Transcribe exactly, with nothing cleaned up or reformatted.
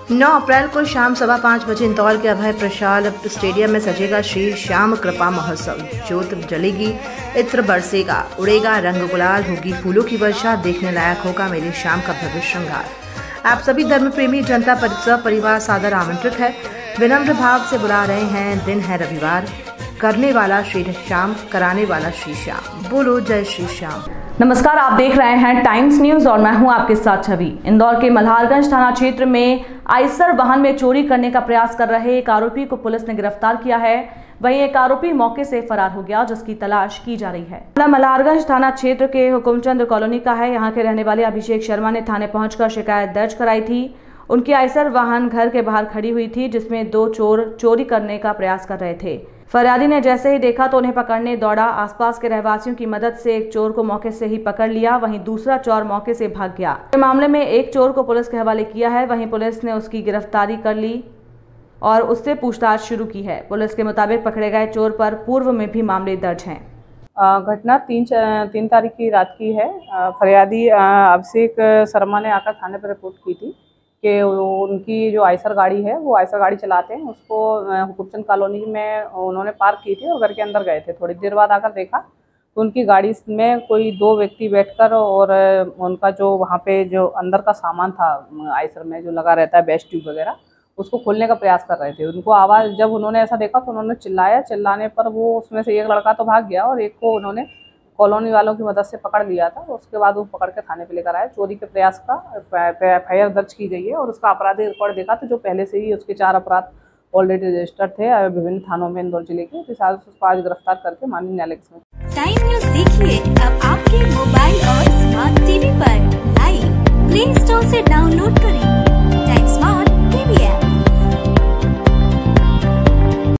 नौ अप्रैल को शाम सवा पाँच बजे इंदौर के अभय प्रसाद स्टेडियम में सजेगा श्री श्याम कृपा महोत्सव। ज्योत जलेगी, इत्र बरसेगा, उड़ेगा रंग गुलाल, होगी फूलों की वर्षा, देखने लायक होगा मेरे श्याम का भव्य श्रृंगार। आप सभी धर्म प्रेमी जनता परिसर परिवार सादर आमंत्रित है। विनम्र भाव से बुला रहे हैं। दिन है रविवार। करने वाला श्री श्याम, कराने वाला श्री श्याम। बोलो जय श्री श्याम। नमस्कार, आप देख रहे हैं टाइम्स न्यूज और मैं हूं आपके साथ छवि। इंदौर के मल्हारगंज थाना क्षेत्र में आइसर वाहन में चोरी करने का प्रयास कर रहे एक आरोपी को पुलिस ने गिरफ्तार किया है। वहीं एक आरोपी मौके से फरार हो गया, जिसकी तलाश की जा रही है। मल्हारगंज थाना क्षेत्र के हुकुमचंद कॉलोनी का है। यहाँ के रहने वाले अभिषेक शर्मा ने थाने पहुंचकर शिकायत दर्ज कराई थी। उनकी आइसर वाहन घर के बाहर खड़ी हुई थी, जिसमें दो चोर चोरी करने का प्रयास कर रहे थे। फरियादी ने जैसे ही देखा तो उन्हें पकड़ने दौड़ा। आसपास के रहवासियों की मदद से एक चोर को मौके से ही पकड़ लिया, वहीं दूसरा चोर मौके से भाग गया। इस मामले में एक चोर को पुलिस के हवाले किया है। वहीं पुलिस ने उसकी गिरफ्तारी कर ली और उससे पूछताछ शुरू की है। पुलिस के मुताबिक पकड़े गए चोर पर पूर्व में भी मामले दर्ज हैं। घटना तीन तीन तारीख की रात की है। फरियादी अभिषेक शर्मा ने आकर थाने पर रिपोर्ट की थी कि उनकी जो आइसर गाड़ी है वो आइसर गाड़ी चलाते हैं, उसको हुकुमचंद कॉलोनी में उन्होंने पार्क की थी और घर के अंदर गए थे। थोड़ी देर बाद आकर देखा तो उनकी गाड़ी में कोई दो व्यक्ति बैठकर और उनका जो वहाँ पे जो अंदर का सामान था आइसर में जो लगा रहता है बेस्ट ट्यूब वगैरह, उसको खोलने का प्रयास कर रहे थे। उनको आवाज़ जब उन्होंने ऐसा देखा तो उन्होंने चिल्लाया। चिल्लाने पर वो उसमें से एक लड़का तो भाग गया और एक को उन्होंने कॉलोनी वालों की मदद से पकड़ लिया था। उसके बाद वो पकड़ के थाने पे लेकर आए। चोरी के प्रयास का एफ आई आर दर्ज की गई है और उसका आपराधिक रिकॉर्ड देखा तो जो पहले से ही उसके चार अपराध ऑलरेडी रजिस्टर्ड थे विभिन्न थानों में इंदौर जिले के, इस उसको आज गिरफ्तार करके माननीय न्यायालय में। टाइम न्यूज देखिए अब आपके मोबाइल और स्मार्ट टीवी पर लाइव प्ले स्टोर से डाउनलोड करें।